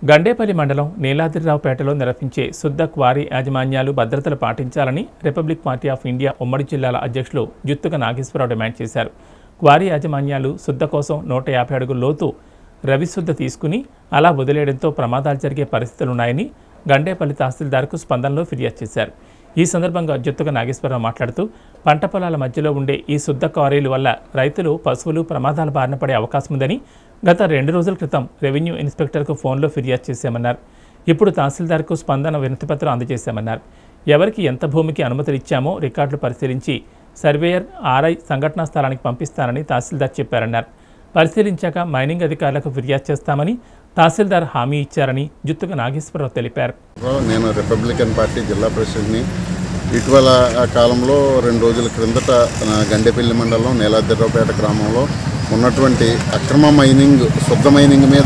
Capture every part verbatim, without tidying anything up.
గండేపల్లి మండలం నీలాద్రిరావుపేటలో నిర్వహించే శుద్ధ క్వారీ యాజమాన్యాలు భద్రతలు పాటించాలని రిపబ్లిక్ పార్టీ ఆఫ్ ఇండియా ఉమ్మడి జిల్లాల అధ్యక్షులు జుత్తుక నాగేశ్వరరావు డిమాండ్ చేశారు. క్వారీ యాజమాన్యాలు శుద్ధ కోసం నూట యాభై అడుగుల లోతు రవిశుద్ధ తీసుకుని అలా వదిలేయడంతో ప్రమాదాలు జరిగే పరిస్థితులున్నాయని గండేపల్లి తహసీల్దార్కు స్పందనలో ఫిర్యాదు చేశారు. ఈ సందర్భంగా జుత్తుక నాగేశ్వరరావు మాట్లాడుతూ పంట పొలాల మధ్యలో ఉండే ఈ శుద్ధ క్వారీల వల్ల రైతులు పశువులు ప్రమాదాల బారిన పడే అవకాశం ఉందని గత రెండు రోజుల క్రితం రెవెన్యూ ఇన్స్పెక్టర్కు ఫోన్లో ఫిర్యాదు చేశామన్నారు. ఇప్పుడు తహసీల్దార్కు స్పందన వినతిపత్రం అందజేశామన్నారు. ఎవరికి ఎంత భూమికి అనుమతులు ఇచ్చామో రికార్డులు పరిశీలించి సర్వేయర్ ఆర్ఐ సంఘటనా స్థలానికి పంపిస్తానని తహసీల్దార్ చెప్పారన్నారు. పరిశీలించాక మైనింగ్ అధికారులకు ఫిర్యాదు చేస్తామని తహసీల్దార్ హామీ ఇచ్చారని జుత్తుక నాగేశ్వరరావు తెలిపారు. నేను రిపబ్లికన్ పార్టీ జిల్లా ప్రెసిడెంట్ని. ఇటీవల కాలంలో రెండు రోజుల క్రిందట గండేపల్లి మండలం నీలాద్రిరావుపేట గ్రామంలో ఉన్నటువంటి అక్రమ మైనింగ్ శుద్ధ మైనింగ్ మీద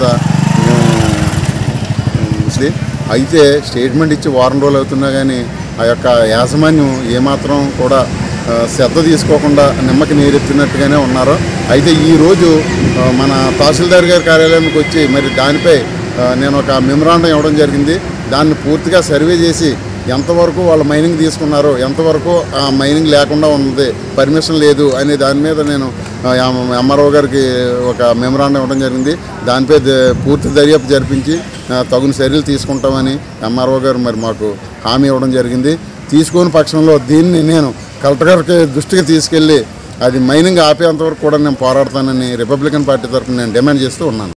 అయితే స్టేట్మెంట్ ఇచ్చి వారం రోజులు అవుతున్నా కానీ ఆ యొక్క యాజమాన్యం ఏమాత్రం కూడా శ్రద్ధ తీసుకోకుండా నిమ్మకి నీరెత్తినట్టుగానే ఉన్నారు. అయితే ఈరోజు మన తహసీల్దార్ గారి కార్యాలయానికి వచ్చి మరి దానిపై నేను ఒక మెమరాండం ఇవ్వడం జరిగింది. దాన్ని పూర్తిగా సర్వే చేసి ఎంతవరకు వాళ్ళు మైనింగ్ తీసుకున్నారో, ఎంతవరకు ఆ మైనింగ్ లేకుండా ఉంది, పర్మిషన్ లేదు అనే దాని మీద నేను ఎంఆర్ఓ గారికి ఒక మెమరాండం ఇవ్వడం జరిగింది. దానిపై పూర్తి దర్యాప్తు జరిపించి తగిన చర్యలు తీసుకుంటామని ఎంఆర్ఓ గారు మరి మాకు హామీ ఇవ్వడం జరిగింది. తీసుకుని పక్షంలో దీన్ని నేను కలెక్టర్ గారికి దృష్టికి తీసుకెళ్ళి అది మైనింగ్ ఆపేంతవరకు కూడా నేను పోరాడతానని రిపబ్లికన్ పార్టీ తరఫున నేను డిమాండ్ చేస్తూ ఉన్నాను.